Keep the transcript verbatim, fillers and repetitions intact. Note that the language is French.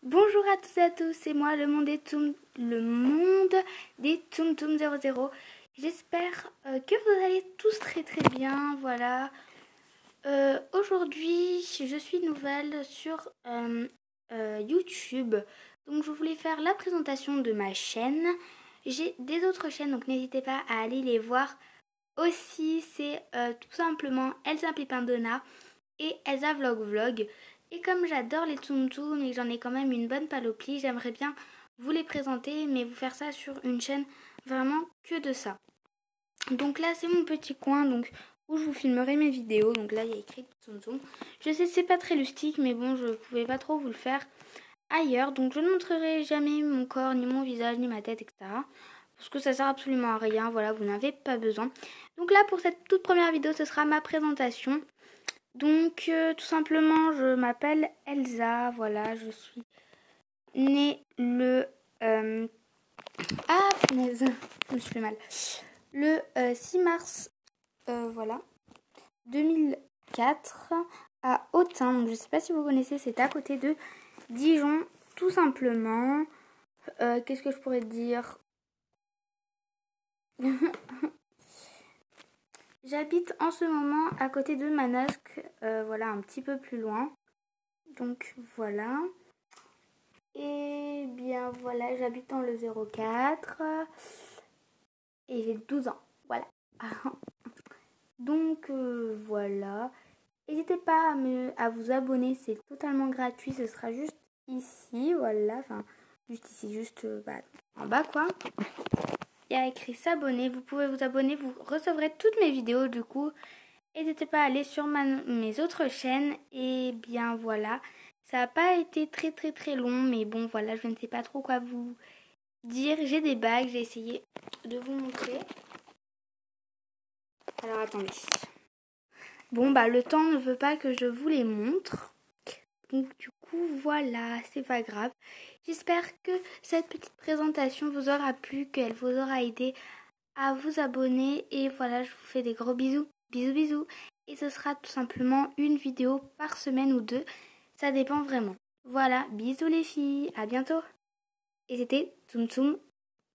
Bonjour à tous et à tous, c'est moi le monde des Toum, le monde des Toum Toum zéro zéro. J'espère euh, que vous allez tous très très bien, voilà. Euh, Aujourd'hui, je suis nouvelle sur euh, euh, YouTube, donc je voulais faire la présentation de ma chaîne. J'ai des autres chaînes, donc n'hésitez pas à aller les voir aussi. C'est euh, tout simplement Elsa Pépindona et Elsa Vlog Vlog. Et comme j'adore les Toum Toum et que j'en ai quand même une bonne panoplie, j'aimerais bien vous les présenter, mais vous faire ça sur une chaîne vraiment que de ça. Donc là, c'est mon petit coin donc où je vous filmerai mes vidéos. Donc là, il y a écrit Toum Toum. Je sais, c'est pas très lustique, mais bon, je pouvais pas trop vous le faire ailleurs. Donc je ne montrerai jamais mon corps, ni mon visage, ni ma tête, et cetera. Parce que ça sert absolument à rien. Voilà, vous n'avez pas besoin. Donc là, pour cette toute première vidéo, ce sera ma présentation. Donc, euh, tout simplement, je m'appelle Elsa. Voilà, je suis née le... Euh... Ah, punaise, je me suis fait mal. Le euh, six mars, euh, voilà, deux mille quatre, à Autun. Donc, je ne sais pas si vous connaissez, c'est à côté de Dijon, tout simplement. Euh, Qu'est-ce que je pourrais dire? J'habite en ce moment à côté de Manosque, euh, voilà, un petit peu plus loin. Donc, voilà. Et bien voilà, j'habite dans le zéro quatre et j'ai douze ans. Voilà. Donc euh, voilà. N'hésitez pas à, me, à vous abonner, c'est totalement gratuit. Ce sera juste ici, voilà. Enfin, juste ici, juste euh, bah, en bas quoi. Il y a écrit s'abonner. Vous pouvez vous abonner, vous recevrez toutes mes vidéos du coup. N'hésitez pas à aller sur ma, mes autres chaînes. Et bien voilà. Ça n'a pas été très très très long, mais bon voilà, je ne sais pas trop quoi vous dire. J'ai des bagues, j'ai essayé de vous montrer. Alors attendez. Bon bah le temps ne veut pas que je vous les montre. Donc du coup voilà, c'est pas grave. J'espère que cette petite présentation vous aura plu, qu'elle vous aura aidé à vous abonner. Et voilà, je vous fais des gros bisous. Bisous bisous. Et ce sera tout simplement une vidéo par semaine ou deux. Ça dépend vraiment. Voilà, bisous les filles, à bientôt. Et c'était Toum Toum